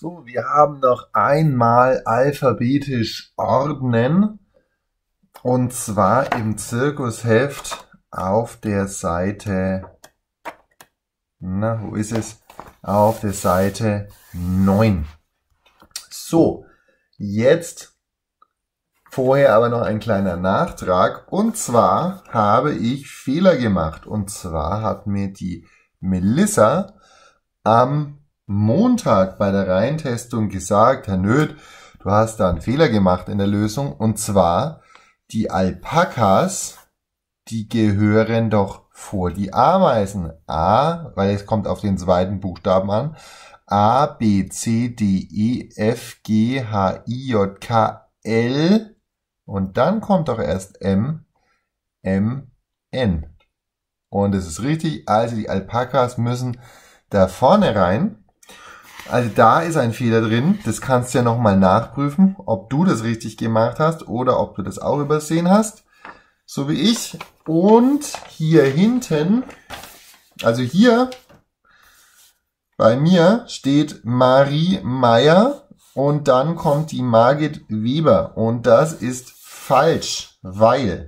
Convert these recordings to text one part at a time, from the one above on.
So, wir haben noch einmal alphabetisch ordnen, und zwar im Zirkusheft auf der Seite, wo ist es? Auf der Seite 9. So, jetzt vorher aber noch ein kleiner Nachtrag, und zwar habe ich Fehler gemacht, und zwar hat mir die Melissa am Montag bei der Reihentestung gesagt, Herr Nöth, du hast da einen Fehler gemacht in der Lösung, und zwar die Alpakas, die gehören doch vor die Ameisen. A, weil es kommt auf den zweiten Buchstaben an, A, B, C, D, E, F, G, H, I, J, K, L, und dann kommt doch erst M, M, N. Und es ist richtig, also die Alpakas müssen da vorne rein. Also da ist ein Fehler drin, das kannst du ja nochmal nachprüfen, ob du das richtig gemacht hast oder ob du das auch übersehen hast, so wie ich. Und hier hinten, also hier bei mir steht Marie Meyer und dann kommt die Margit Weber, und das ist falsch, weil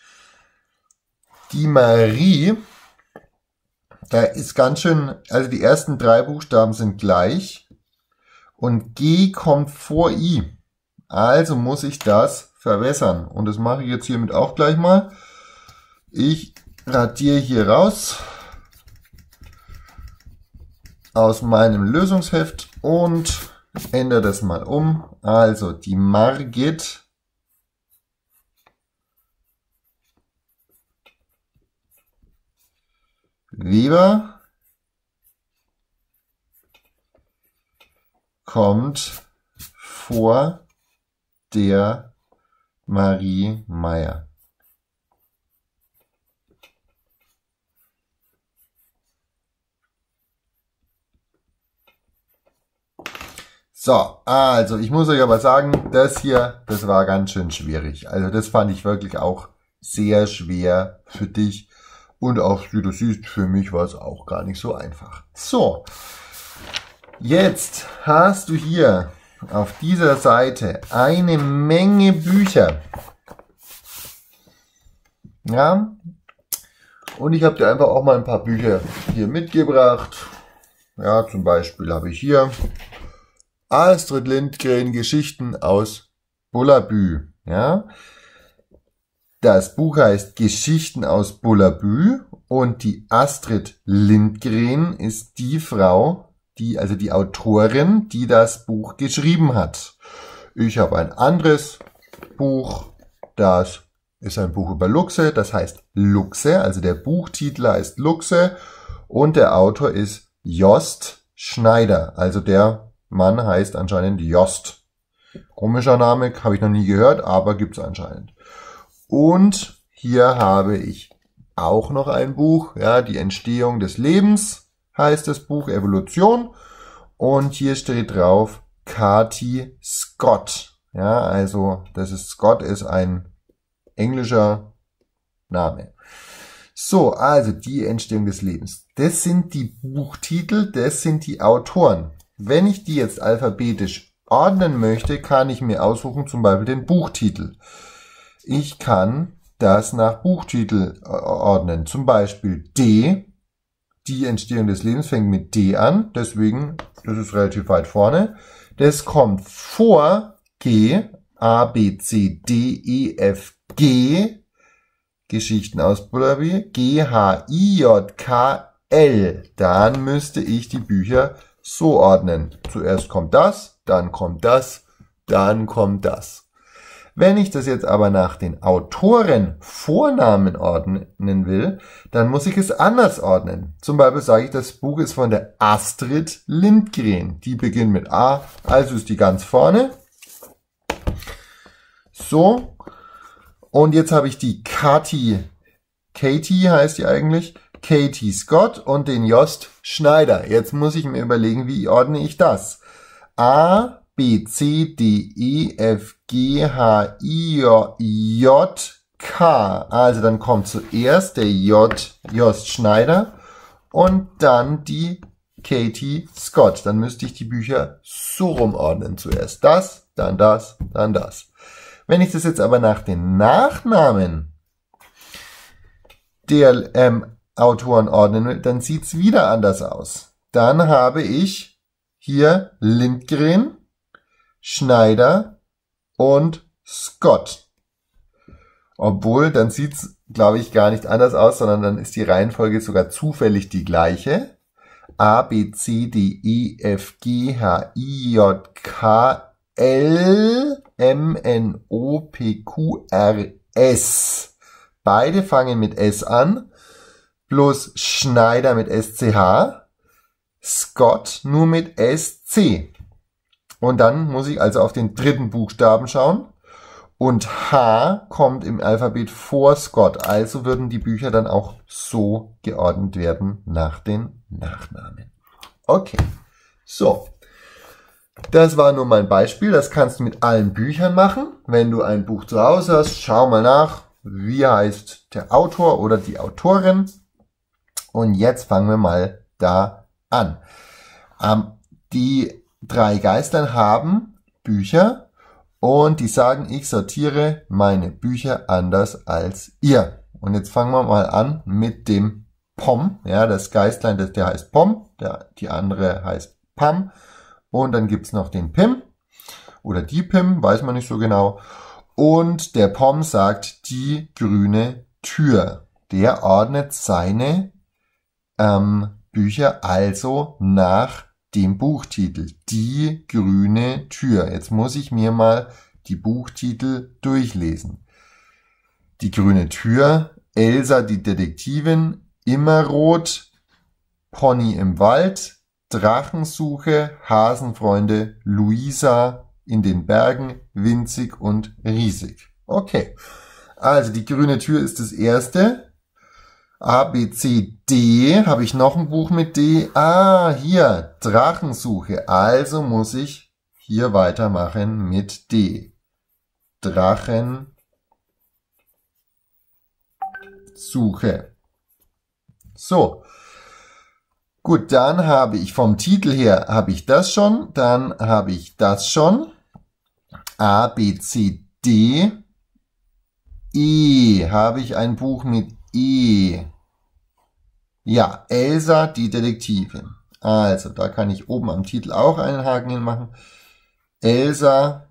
die Marie, da ist ganz schön, also die ersten 3 Buchstaben sind gleich und G kommt vor I. Also muss ich das verwässern. Und das mache ich jetzt hiermit auch gleich mal. Ich radiere hier raus aus meinem Lösungsheft und ändere das mal um. Also die Margit Weber kommt vor der Marie Meyer. So, also ich muss euch aber sagen, das hier, das war ganz schön schwierig. Also das fand ich wirklich auch sehr schwer für dich. Und auch, wie du siehst, für mich war es auch gar nicht so einfach. So, jetzt hast du hier auf dieser Seite eine Menge Bücher. Ja, und ich habe dir einfach auch mal ein paar Bücher hier mitgebracht. Ja, zum Beispiel habe ich hier Astrid Lindgren, Geschichten aus Bullabü. Ja. Das Buch heißt Geschichten aus Bullabü und die Astrid Lindgren ist die Frau, also die Autorin, die das Buch geschrieben hat. Ich habe ein anderes Buch, das ist ein Buch über Luchse, das heißt Luchse, also der Buchtitel heißt Luchse und der Autor ist Jost Schneider, also der Mann heißt anscheinend Jost. Komischer Name, habe ich noch nie gehört, aber gibt's anscheinend. Und hier habe ich auch noch ein Buch, ja, die Entstehung des Lebens heißt das Buch, Evolution. Und hier steht drauf Katie Scott. Ja, also Scott ist ein englischer Name. So, also die Entstehung des Lebens. Das sind die Buchtitel, das sind die Autoren. Wenn ich die jetzt alphabetisch ordnen möchte, kann ich mir aussuchen, zum Beispiel den Buchtitel. Ich kann das nach Buchtitel ordnen. Zum Beispiel D. Die Entstehung des Lebens fängt mit D an. Deswegen, das ist relativ weit vorne. Das kommt vor G. A, B, C, D, E, F, G. Geschichten aus Bullabü. G, H, I, J, K, L. Dann müsste ich die Bücher so ordnen. Zuerst kommt das, dann kommt das, dann kommt das. Wenn ich das jetzt aber nach den Autoren Vornamen ordnen will, dann muss ich es anders ordnen. Zum Beispiel sage ich, das Buch ist von der Astrid Lindgren. Die beginnt mit A, also ist die ganz vorne. So, und jetzt habe ich die Katie heißt die eigentlich, Katie Scott und den Jost Schneider. Jetzt muss ich mir überlegen, wie ordne ich das? A, B, C, D, E, F, G, H, I, J, K. Also dann kommt zuerst der Jost Schneider und dann die Katie Scott. Dann müsste ich die Bücher so rumordnen. Zuerst das, dann das, dann das. Wenn ich das jetzt aber nach den Nachnamen der Autoren ordnen will, dann sieht's wieder anders aus. Dann habe ich hier Lindgren, Schneider und Scott. Obwohl, dann sieht's, glaube ich, gar nicht anders aus, sondern dann ist die Reihenfolge sogar zufällig die gleiche. A, B, C, D, E, F, G, H, I, J, K, L, M, N, O, P, Q, R, S. Beide fangen mit S an, bloß Schneider mit SCH, Scott nur mit SC. Und dann muss ich also auf den dritten Buchstaben schauen. Und H kommt im Alphabet vor Scott. Also würden die Bücher dann auch so geordnet werden nach den Nachnamen. Okay, so. Das war nur mein Beispiel. Das kannst du mit allen Büchern machen. Wenn du ein Buch zu Hause hast, schau mal nach, wie heißt der Autor oder die Autorin. Und jetzt fangen wir mal da an. Die drei Geistern haben Bücher und die sagen, ich sortiere meine Bücher anders als ihr. Und jetzt fangen wir mal an mit dem Pom. Ja, das Geistlein, der heißt Pom, die andere heißt Pam. Und dann gibt's noch den Pim oder die Pim, weiß man nicht so genau. Und der Pom sagt die grüne Tür. Der ordnet seine Bücher also nach dem Buchtitel. Die grüne Tür. Jetzt muss ich mir mal die Buchtitel durchlesen. Die grüne Tür, Elsa die Detektivin, Immerrot, Pony im Wald, Drachensuche, Hasenfreunde, Luisa in den Bergen, winzig und riesig. Okay, also die grüne Tür ist das erste. A, B, C, D. Habe ich noch ein Buch mit D? Ah, hier, Drachensuche. Also muss ich hier weitermachen mit D. Drachensuche. So. Gut, dann habe ich vom Titel her, habe ich das schon. Dann habe ich das schon. A, B, C, D. E. Habe ich ein Buch mit E. Ja, Elsa, die Detektivin. Also, da kann ich oben am Titel auch einen Haken hinmachen. Elsa,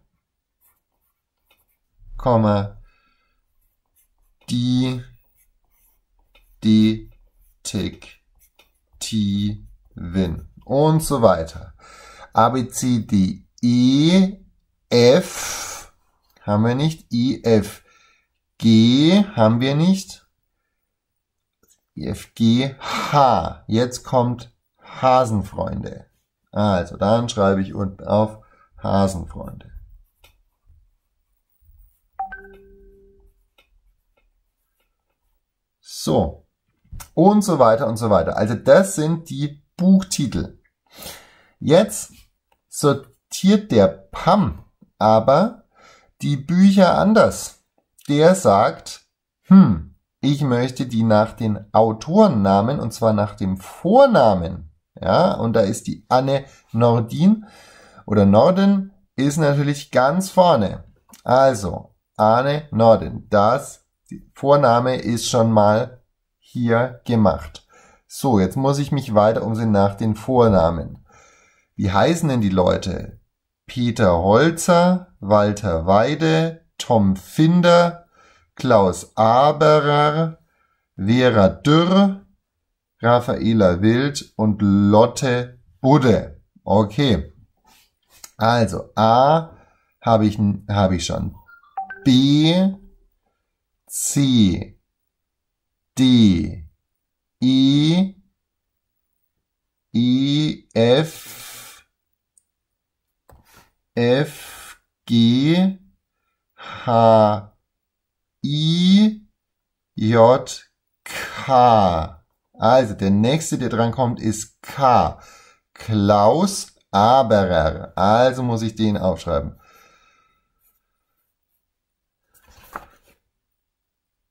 die Detektivin. Und so weiter. A, B, C, D, E, F. Haben wir nicht. I, F, G. Haben wir nicht. IFG, H. Jetzt kommt Hasenfreunde. Also, dann schreibe ich unten auf Hasenfreunde. So. Und so weiter und so weiter. Also, das sind die Buchtitel. Jetzt sortiert der Pam aber die Bücher anders. Der sagt, ich möchte die nach den Autorennamen, und zwar nach dem Vornamen. Ja, und da ist die Anne Nordin oder Norden ist natürlich ganz vorne. Also, Anne Norden, das Vorname ist schon mal hier gemacht. So, jetzt muss ich mich weiter umsehen nach den Vornamen. Wie heißen denn die Leute? Peter Holzer, Walter Weide, Tom Finder, Klaus Aberer, Vera Dürr, Raffaela Wild und Lotte Budde. Okay. Also A habe ich schon. B, C, D, E, F, G, H, I, J, K. Also der nächste, der dran kommt, ist K. Klaus Aberer. Also muss ich den aufschreiben.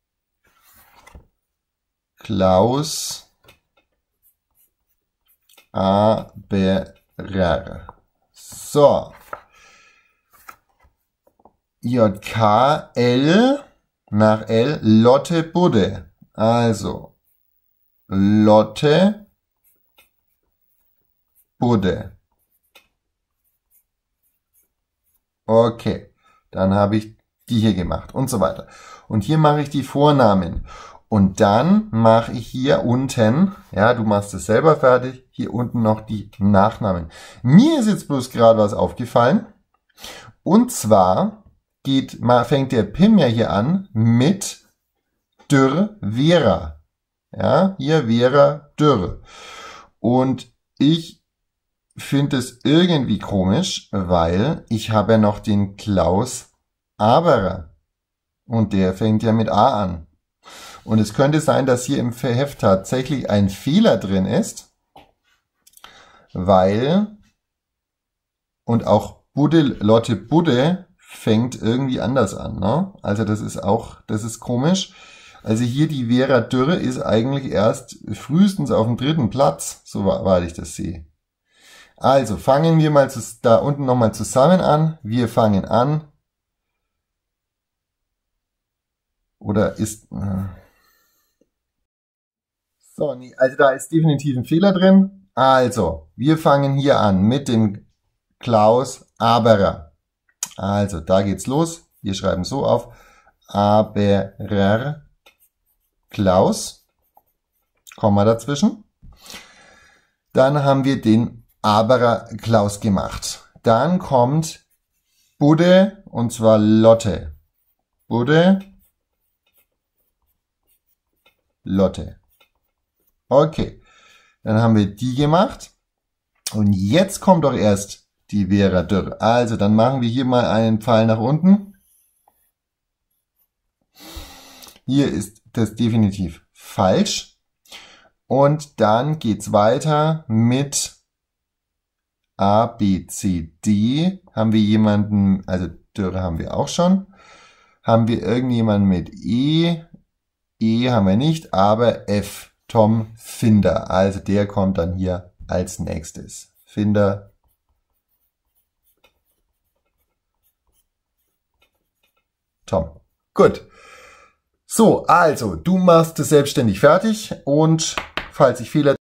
Klaus Aberer. So. JKL nach L, Lotte Budde. Also, Lotte Budde. Okay, dann habe ich die hier gemacht und so weiter. Und hier mache ich die Vornamen. Und dann mache ich hier unten, ja, du machst es selber fertig, hier unten noch die Nachnamen. Mir ist jetzt bloß gerade was aufgefallen. Und zwar fängt der Pim ja hier an mit Dürr Vera. Ja, hier Vera Dürr. Und ich finde es irgendwie komisch, weil ich habe ja noch den Klaus Aberer. Und der fängt ja mit A an. Und es könnte sein, dass hier im Heft tatsächlich ein Fehler drin ist, weil, und auch Lotte Budde fängt irgendwie anders an, ne? Also das ist komisch. Also hier die Vera Dürre ist eigentlich erst frühestens auf dem 3. Platz, soweit ich das sehe. Also fangen wir mal da unten nochmal zusammen an. Wir fangen an. Oder ist... So, nee, also da ist definitiv ein Fehler drin. Also, wir fangen hier an mit dem Klaus Aberer. Also, da geht's los. Wir schreiben so auf. Aberer Klaus. Komma dazwischen. Dann haben wir den Aberer Klaus gemacht. Dann kommt Budde und zwar Lotte. Budde, Lotte. Okay, dann haben wir die gemacht. Und jetzt kommt doch erst die Vera Dürr. Also, dann machen wir hier mal einen Pfeil nach unten. Hier ist das definitiv falsch. Und dann geht's weiter mit A, B, C, D. Haben wir jemanden, also Dürre haben wir auch schon. Haben wir irgendjemanden mit E? E haben wir nicht, aber F. Tom Finder. Also der kommt dann hier als nächstes. Finder. Tom. Gut. So, also, du machst es selbstständig fertig und falls ich Fehler